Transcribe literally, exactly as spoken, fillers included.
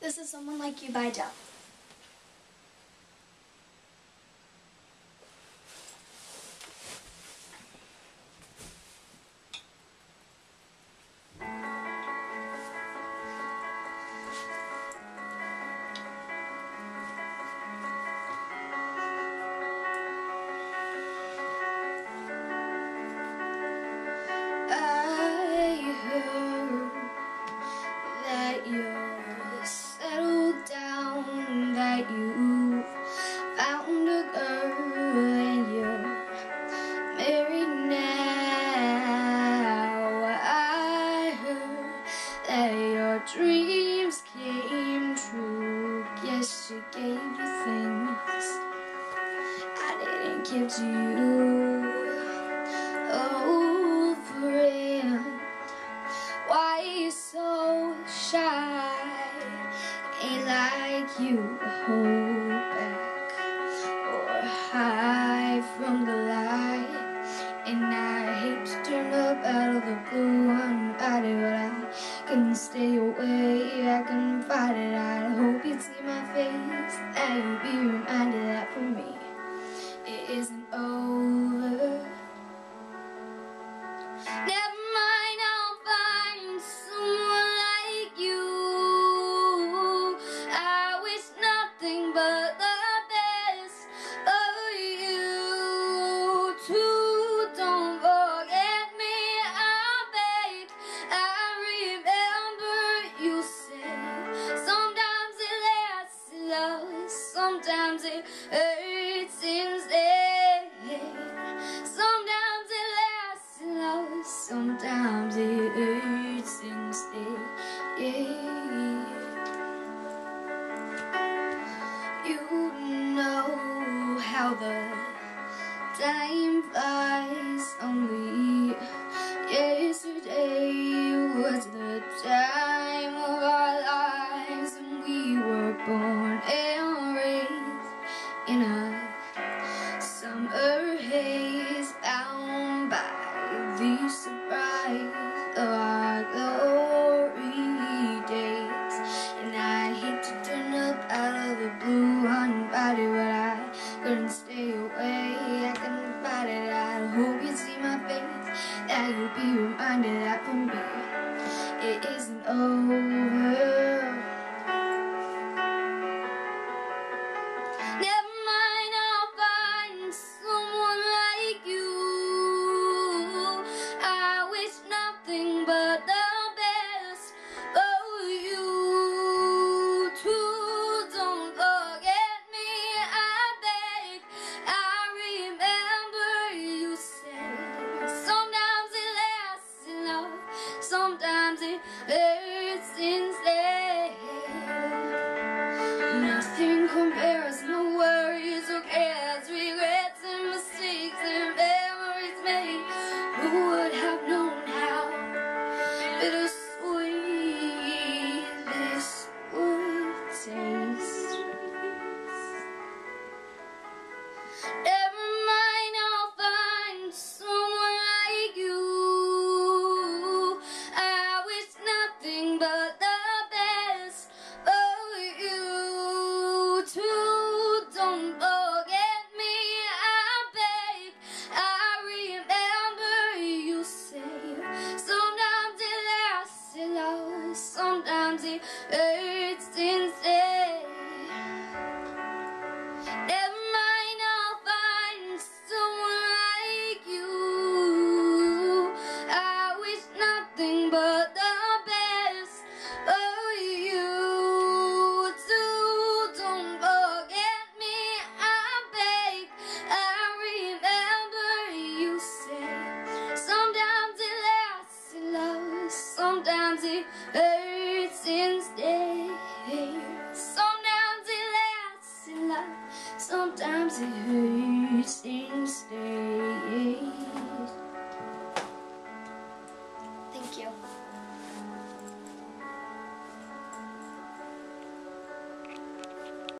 This is Someone Like You by Adele. I heard that you're settled down, that you found a girl and you're married now. I heard that your dreams came true. Yes, she gave you things I didn't give to you. Oh, friend, why you so shy? Ain't like you to hold back or hide from the light. And I hate to turn up out of the blue uninvited, but I couldn't stay away. I couldn't fight it. I hope you'd see my face, that you'd be reminded that for me it isn't over. Never mind, I'll find someone like you. I wish nothing but the best for you too. Don't forget me, I beg. I remember you said sometimes it lasts in love, sometimes it hurts instead. Sometimes it lasts in love, sometimes it hurts instead. Yeah. You know how the time flies. Only yesterday was the time of our lives, and we were born and raised in a summer haze, bound by the surprise of our glory days. And I hate to turn up out of the blue uninvited, but I couldn't stay away. I couldn't fight it. I hope you'd see my face, that you'd be reminded that for me it isn't over. Never mind, I'll find someone like you. I wish nothing but the best for you too. Don't forget me, I beg. I remember you said sometimes it lasts in love, sometimes it hurts instead. Nothing compares, no worries or cares, regrets and mistakes and memories made. Who would have known how bittersweet this would taste? Never mind, I'll find someone like you. I wish nothing but the best for you too. Don't forget me, I beg. I remember you say sometimes it lasts in love, sometimes it hurts instead. Never mind, I'll find someone like you. I wish nothing but the best for you too. Don't forget me, I beg. I remember you say sometimes it lasts in love, sometimes it hurts instead. Sometimes it lasts in love, sometimes it hurts.